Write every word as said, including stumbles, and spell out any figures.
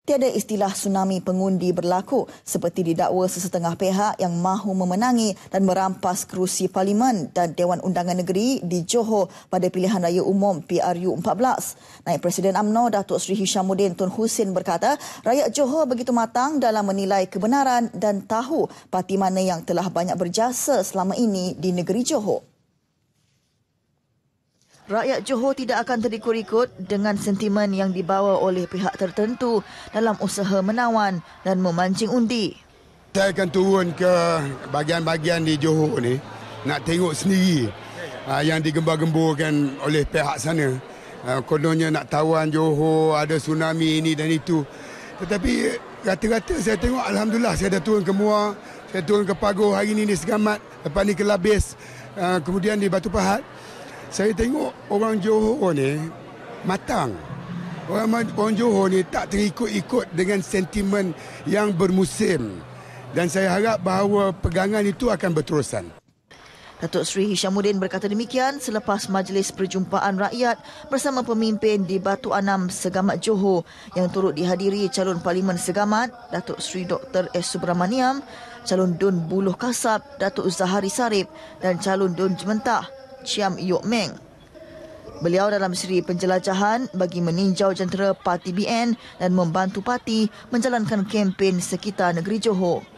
Tiada istilah tsunami pengundi berlaku seperti didakwa sesetengah pihak yang mahu memenangi dan merampas kerusi Parlimen dan Dewan Undangan Negeri di Johor pada pilihan raya umum P R U empat belas. Naib Presiden U M N O Datuk Seri Hishamuddin Tun Hussein berkata, rakyat Johor begitu matang dalam menilai kebenaran dan tahu parti mana yang telah banyak berjasa selama ini di negeri Johor. Rakyat Johor tidak akan terikut-ikut dengan sentimen yang dibawa oleh pihak tertentu dalam usaha menawan dan memancing undi. Saya akan turun ke bahagian-bahagian di Johor ni, nak tengok sendiri uh, yang digembar-gemburkan oleh pihak sana. Uh, kononnya nak tawan Johor, ada tsunami ini dan itu. Tetapi rata-rata saya tengok, Alhamdulillah, saya dah turun ke Muar, saya turun ke Pagoh, hari ini di Segamat, lepas ni ke Labis, uh, kemudian di Batu Pahat. Saya tengok orang Johor ni matang. Orang, orang Johor ni tak terikut-ikut dengan sentimen yang bermusim. Dan saya harap bahawa pegangan itu akan berterusan. Datuk Seri Hishamuddin berkata demikian selepas Majlis Perjumpaan Rakyat bersama pemimpin di Batu Anam Segamat Johor yang turut dihadiri calon Parlimen Segamat Datuk Seri Doktor S. Subramaniam, calon Dun Buluh Kasab Datuk Zahari Sarip dan calon Dun Jementah Chiam Yok Meng. Beliau dalam siri penjelajahan bagi meninjau jentera Parti B N dan membantu parti menjalankan kempen sekitar negeri Johor.